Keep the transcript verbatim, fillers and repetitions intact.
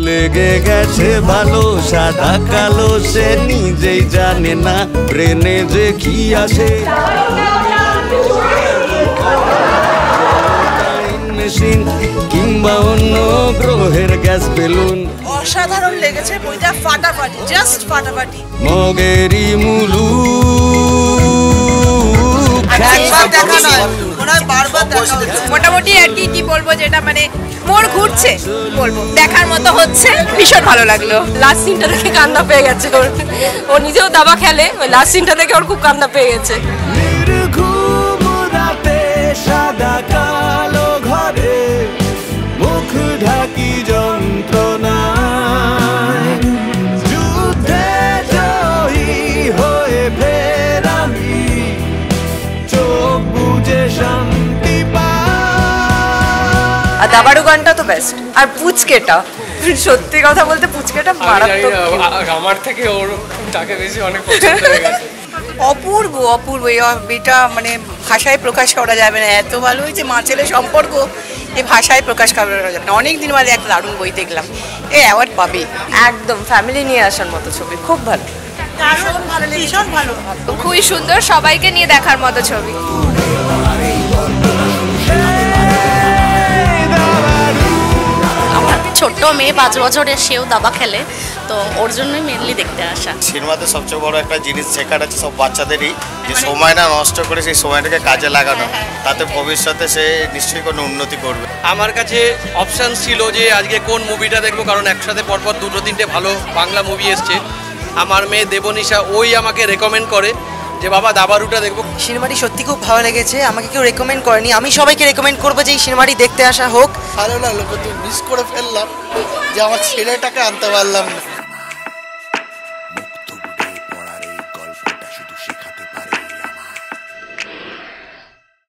লেগে গেছে ভালো সাদা কালো সে নিজেই জানে না ব্রেনে যে কি আছে মেশিন কিংবা অন্য গ্রহের গ্যাস বেলুন অসাধারণ লেগেছে বইটা ফাটাফাটি জাস্ট ফাটাফাটি মগেরি মুলু মোটামুটি আর কি কি বলবো যেটা মানে মোর ঘুরছে বলবো দেখার মতো হচ্ছে ভীষণ ভালো লাগলো লাস্ট সিনটা দেখে কান্না পেয়ে গেছে ওর ও নিজেও দাবা খেলে ওই লাস্ট সিনটা দেখে ওর খুব কান্না পেয়ে গেছে সাদা কালো ঘরে মুখ ঢাকি যন্ত্রণা যুদ্ধে জয়ী হয়ে ফের আমি চোখ বুঝে শান্তি পাই আর দাবাড়ু গানটা তো বেস্ট আর পুচকেটা সত্যি কথা বলতে পুচকেটা মারাত্মক আমার থেকে ওর তাকে বেশি অনেক পছন্দ হয়ে গেছে অপূর্ব অপূর্ব এটা মানে ভাষায় প্রকাশ করা যাবে না এত ভালো হয়েছে মা ছেলে সম্পর্ক এই ভাষায় প্রকাশ করা যাবে না অনেক দিন বাদে একটা দারুণ বই দেখলাম এই অ্যাওয়ার্ড পাবে একদম ফ্যামিলি নিয়ে আসার মতো ছবি খুব ভালো ভীষণ ভালো ভীষণ ভালো খুবই সুন্দর সবাইকে নিয়ে দেখার মতো ছবি ছোট্ট মেয়ে পাঁচ বছরের সেও দাবা খেলে তো ওর জন্যই মেনলি দেখতে আসা সিনেমাতে সবচেয়ে বড় একটা জিনিস শেখার আছে সব বাচ্চাদেরই যে সময় না নষ্ট করে সেই সময়টাকে কাজে লাগানো তাতে ভবিষ্যতে সে নিশ্চয়ই কোনো উন্নতি করবে আমার কাছে অপশান ছিল যে আজকে কোন মুভিটা দেখবো কারণ একসাথে পরপর দুটো তিনটে ভালো বাংলা মুভি এসছে আমার মেয়ে দেবনিশা ওই আমাকে রেকমেন্ড করে যে বাবা দাবারুটা দেখবো সিনেমাটি সত্যি খুব ভালো লেগেছে আমাকে কেউ রেকমেন্ড করেনি আমি সবাইকে রেকমেন্ড করবো যে এই সিনেমাটি দেখতে আসা হোক ভালো লাগলো কিন্তু মিস করে ফেললাম যে আমার ছেলেটাকে আনতে পারলাম না